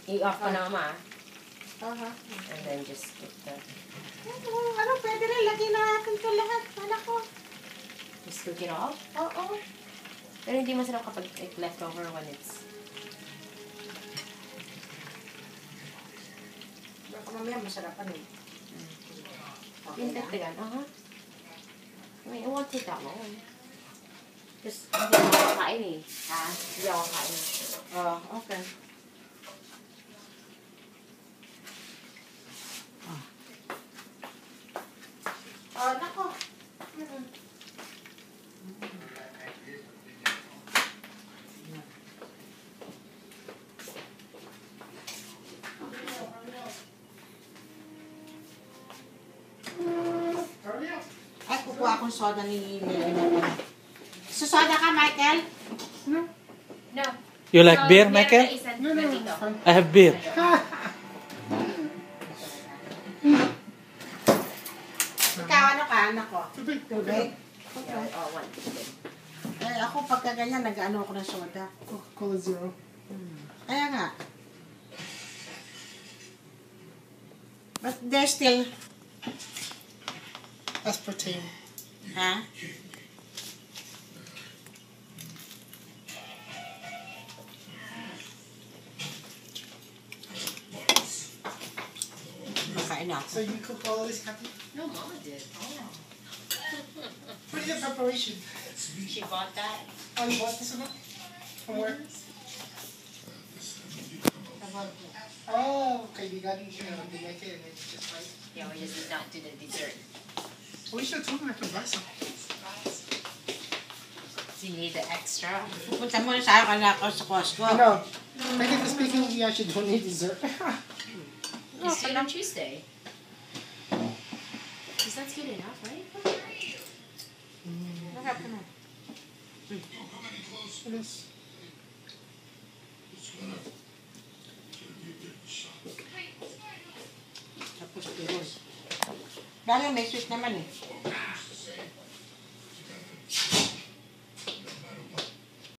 I-off ko na, ma. And then just put the... Ano, pwede rin. Lagyan na natin ito lahat. Anak ko. Just cook it all? Oo. Pero hindi masarap kapag leftover when it's... Baka mamaya masarapan eh. Yung tagtagan, I mean, it won't take that long. Just, hindi ako makain eh. Hindi ako makain. Okay. Nako. Ay, kukuha akong soda ni Lily. Soda ka, Michael? No. You like beer, Michael? No. I have beer. Ikaw, ano ka, anak ko? Tubig? Okay. One. Eh, ako pagka ganyan, nag-ano ako ng soda. Coca-Cola Zero. Kaya nga. But there's still... Aspartame. Ha? Makain ako. So you cook all this, Kathy? No, Mama did. What is the preparation? She bought that. Oh, you bought this one? From where? Oh, okay. You got it. They make it and then you just like. Yeah, we just did not do the dessert. Well, you should have told me I could buy some. So you need the extra? Pupunta muna sa akin ako sa Costco. No. Technically speaking, we actually don't need dessert. Just do it on Tuesday. Because that's good enough, right? Masarap na. It is. Tapos tiros. Dahil may sweet naman eh.